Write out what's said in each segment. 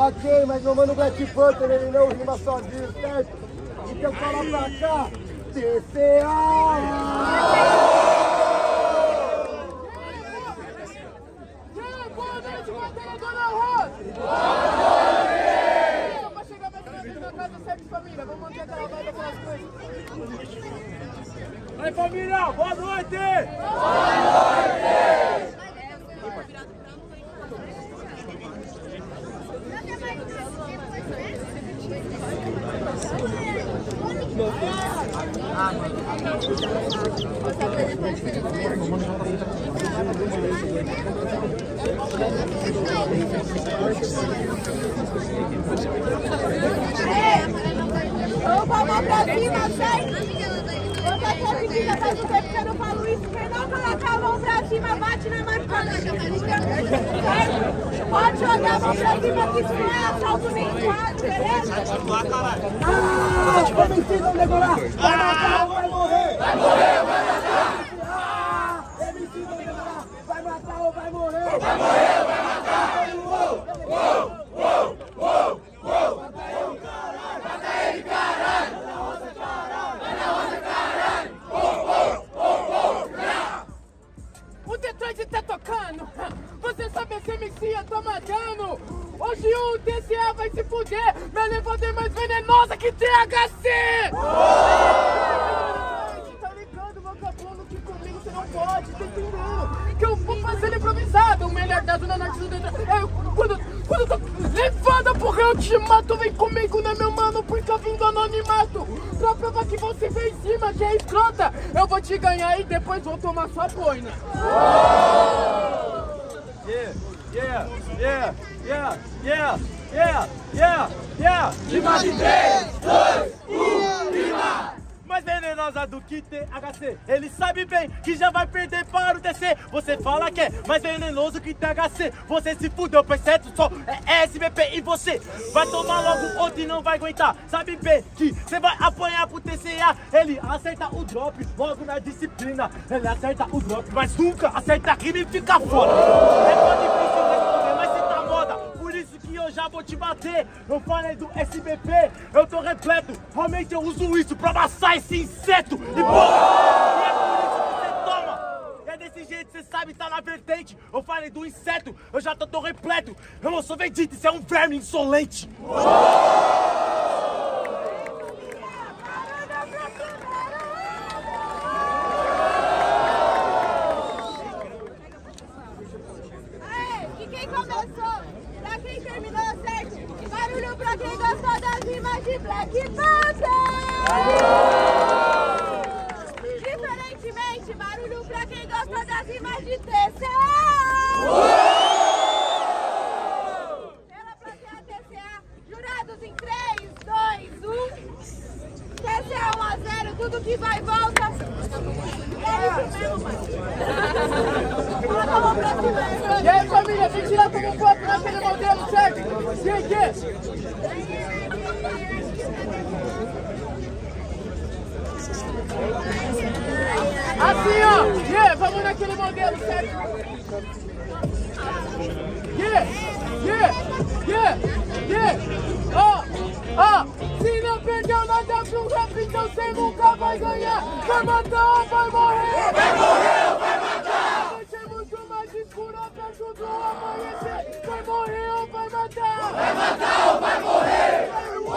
Ok, mas meu mano Black Panther, ele não rima sozinho, certo? Então fala pra cá, TCA! Boa noite, batalhadora Rosa! Boa noite! Pra chegar mais cedo na casa, certo, família? Vamos manter aquela vibe, aquelas coisas. Oi, família, boa noite! Boa noite! Vamos pra cima, certo? Você quer pedir pra dizer porque eu não falo isso? Quem não colocar a mão pra cima, bate na marcada. Certo? Pode jogar a mão pra cima que isso não é assalto nem quadro, beleza? Como MC decorar? Vai matar ou vai morrer? Vai morrer ou vai matar? MC decorar? Vai matar ou vai morrer? Vai morrer ou vai matar? Mata ele, caralho! Vai na roça, caralho! Vai na roça, caralho! O Detroit tá tocando. Você sabe esse MC, eu tô matando. Hoje o TCA vai se fuder. Minha levada é mais venenosa que THC. Tá ligado, vagabundo, que comigo você não pode, tá entendendo? Que eu vou fazendo improvisado. O melhor da zona norte do Detroit. Quando eu tô levada, porra, eu te mato. Vem comigo, né, meu mano? Porque eu vim do anonimato. Pra provar que você veio em cima, que é escrota. Eu vou te ganhar e depois vou tomar sua boina. Rima de 3, 2, 1, rima! Mais venenosa do que THC. Ele sabe bem que já vai perder para o TC. Você fala que é mais venenoso que THC. Você se fudeu, pois certo só é SBP. E você vai tomar logo outro e não vai aguentar. Sabe bem que você vai apanhar pro TCA. Ele acerta o drop logo na disciplina. Ele acerta o drop, mas nunca acerta a rima e fica foda. É tão difícil responder, mas você tá moda. Por isso que eu já vou te bater. Eu falei do SBP, eu tô repleto. Realmente eu uso isso pra amassar esse inseto. E porra, e é por isso que você toma. É desse jeito, você sabe, tá na vertente. Eu falei do inseto, eu já tô repleto. Eu não sou vendido, isso é um verme insolente. Black Panther! Diferentemente, barulho pra quem gosta das rimas de TCA! Pela plateia TCA, jurados em 3, 2, 1. TCA 1 a 0, tudo que vai e volta. É isso mesmo, mano. Coloca a mão pra cima aí. E aí, família, vem tirar como foto naquele modelo, certo? Quem que é? Assim, ó, vamos naquele modelo, certo? Se não perdeu nada pro rap, então cê nunca vai ganhar. Vai matar ou vai morrer? Vai morrer ou vai matar? A noite é muito mais escura, perto do amanhecer. Vai morrer ou vai matar? Vai matar ou vai morrer?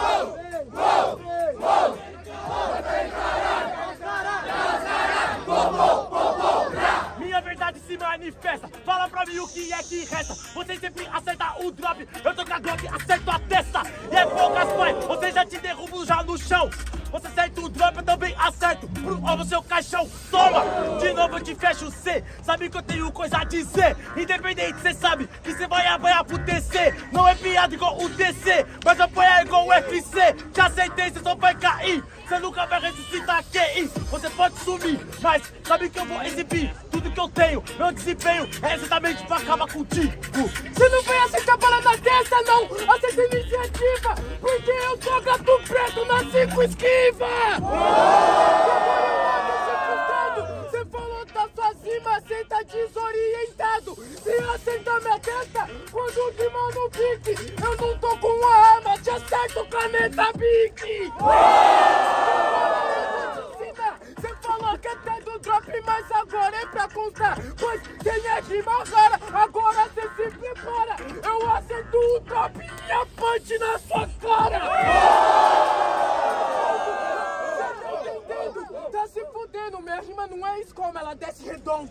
Minha verdade se manifesta. Fala pra mim o que é que resta. Você sempre acerta o drop. Eu tô com a Glock, acerto a testa. E é poucas, pai. Você já te derrubo já no chão. Você acerta o drop, eu também acerto pro ovo seu caixão. Toma! De novo eu te fecho C. Sabe que eu tenho coisa a dizer. Independente, cê sabe que cê vai apanhar pro TC. Não é piada igual o DC, mas apanhar igual o UFC. Te aceitei, cê só vai cair. Cê nunca vai ressuscitar QI. Você pode sumir, mas sabe que eu vou exibir tudo que eu tenho. Meu desempenho é exatamente pra acabar contigo. Você não vai aceitar bala na testa, não. Aceita iniciativa, porque eu sou gato preto, nasci com esquiva. Você falou tá sua cima, cê tá desorientado. Se acertar minha testa, quando de mão no pique, eu não tô com Planeta Big! Você falou que até do drop, mas agora é pra contar. Pois quem é de Magara, agora cê se prepara. Eu acerto o drop e a punch na sua cara. Cê tá entendendo? Tá se fudendo. Minha rima não é escoma, ela desce redondo.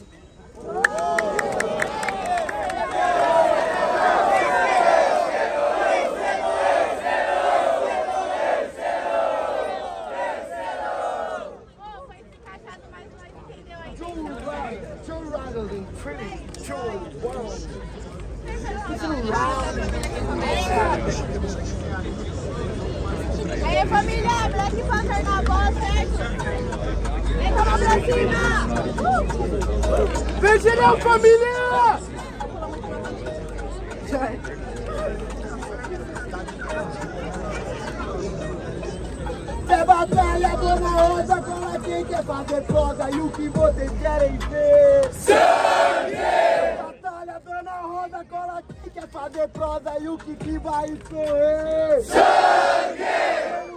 Aí, família, Black Panther na voz, certo? Vem com a mão pra cima! Vem geral, família! É batalha, dona Rosa, cola quem quer fazer prosa e o que vocês querem ver? Sangue! Batalha, dona Rosa, cola quem quer fazer prosa e o que vai correr? Sangue!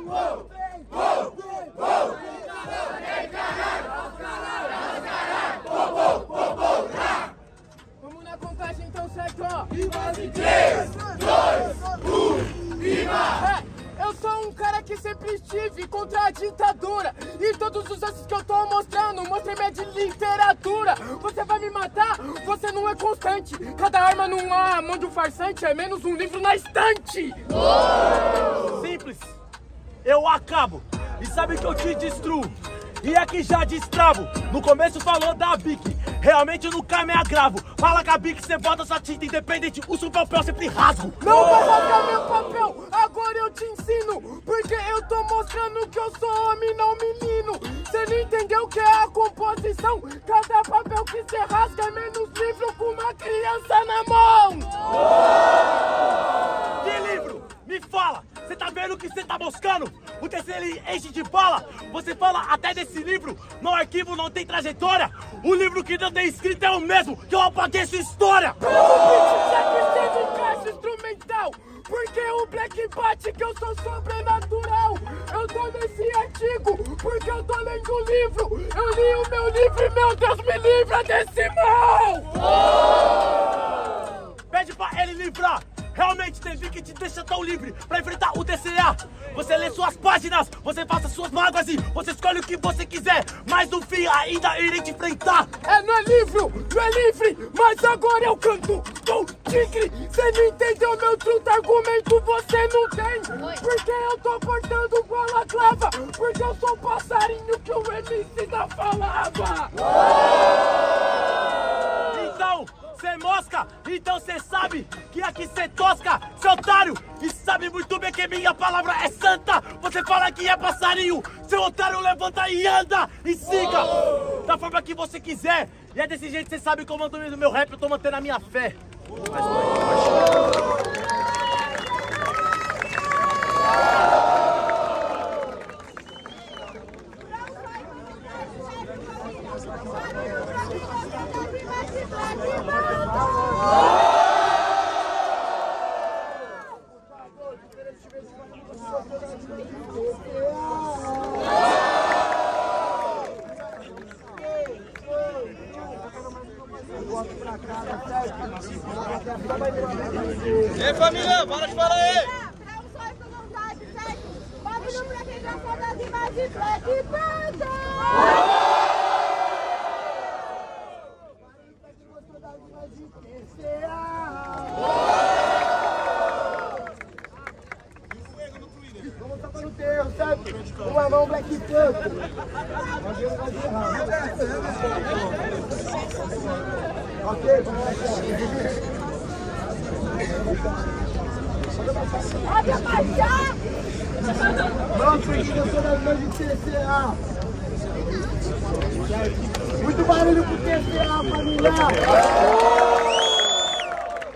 Vamos na contagem então, certo? Em 3, 2, 1, rima! Eu sou um cara que sempre estive contra a ditadura. E todos os lances que eu tô mostrando, mostrei minha de literatura. Você vai me matar? Você não é constante. Cada arma numa mão de um farsante é menos um livro na estante. Simples. Eu acabo. E sabe que eu te destruo. E aqui já destravo. No começo falou da Bic. Realmente nunca me agravo. Fala com a Bic, cê bota sua tinta independente. O seu papel sempre rasgo. Não vai rasgar meu papel, agora eu te ensino. Porque eu tô mostrando que eu sou homem, não menino. Cê não entendeu o que é a composição? Cada papel que cê rasga é menos livro com uma criança na mão. Que livro? Me fala. Cê tá vendo que cê tá moscando? O terceiro ele enche de bala. Você fala até desse livro. No arquivo não tem trajetória. O livro que não tem escrito é o mesmo que eu apaguei sua história. Pelo beat já que tem de caixa instrumental. Porque o Black bate que eu sou sobrenatural. Eu tô nesse artigo porque eu tô lendo o livro. Eu li o meu livro e meu Deus me livra desse mal. Pede pra ele livrar. Realmente teve que te deixar tão livre pra enfrentar o DCA. Você lê suas páginas, você faça suas mágoas e você escolhe o que você quiser. Mas no fim ainda irei te enfrentar. Não é livro, não é livre, mas agora eu canto com tigre. Cê não entendeu meu truta argumento, você não tem. Porque eu tô portando balaclava. Porque eu sou o passarinho que o MC da falava. Então, cê mosca, então cê sabe que aqui cê tosca, seu otário. E sabe muito bem que minha palavra é santa. Você fala que é passarinho, seu otário levanta e anda e siga da forma que você quiser. E é desse jeito que cê sabe como eu tô no meu rap, eu tô mantendo a minha fé. E aí, família, bora de fala aí! Pra um sonho com vontade, certo? Bagulho pra quem gosta das rimas de Black Panther! Vamos tapar no terro, certo? Uma mão Black Panther. Ok, vamos lá. Olha baixar! Vamos, porque eu sou das mãos de TCA. Muito barulho pro TCA, família!